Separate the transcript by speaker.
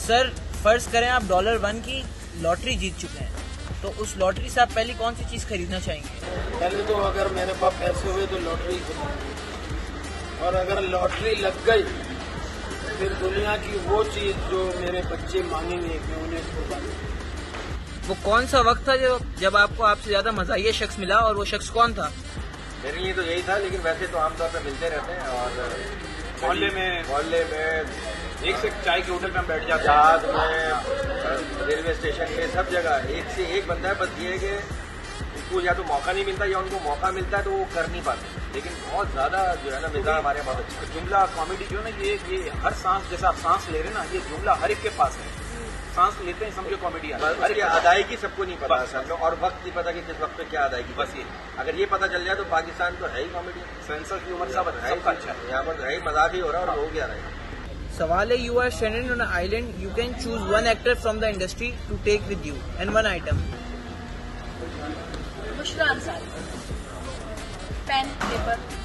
Speaker 1: Sir फर्ज करें आप $1 की लॉटरी जीत चुके हैं, तो उस लॉटरी से आप पहले कौन सी चीज़ खरीदना चाहेंगे?
Speaker 2: पहले तो अगर मेरे पास पैसे हुए तो लॉटरी खरीदूंगी, और अगर लॉटरी लग गई फिर दुनिया की वो चीज़ जो मेरे बच्चे मांगेंगे मैं उन्हें खुदा दूंगा।
Speaker 1: वो कौन सा वक्त था जब आपको आपसे ज़्यादा मज़ाहिया शख्स मिला, और वो शख्स कौन था?
Speaker 3: मेरे लिए तो यही था, लेकिन वैसे तो आमतौर पर मिलते रहते हैं। और
Speaker 4: मोहल्ले में एक से चाय के होटल में हम बैठ जाते हैं,
Speaker 3: जहाज में, रेलवे स्टेशन पे, सब जगह एक से एक बंदा है। बस ये है कि उनको या तो मौका नहीं मिलता या उनको मौका मिलता है तो वो कर नहीं पाते। लेकिन बहुत ज्यादा जो है ना मिजाज हमारे यहाँ बहुत अच्छा है।
Speaker 4: जुमला कॉमेडी जो है ना, ये हर सांस, जैसा आप सांस ले रहे हैं ना, ये जुमला हर एक के पास है। सांस लेते हैं समझो कॉमेडी आ
Speaker 3: बस उसकी अदायगी सबको नहीं पता सब लोग, और वक्त नहीं पता कि किस वक्त पे क्या अदायगी।
Speaker 4: बस ये
Speaker 3: अगर ये पता चल जाए तो पाकिस्तान तो है ही कॉमेडी,
Speaker 4: सेंस ऑफ ह्यूमर सब
Speaker 3: सबका अच्छा है। यहाँ पर है ही मजाक ही हो रहा है और हो गया रहा है।
Speaker 1: सवाल है, you are stranded on an island, you can choose one actor from the industry to take with you and one item.
Speaker 5: Bushra Ansari, pen paper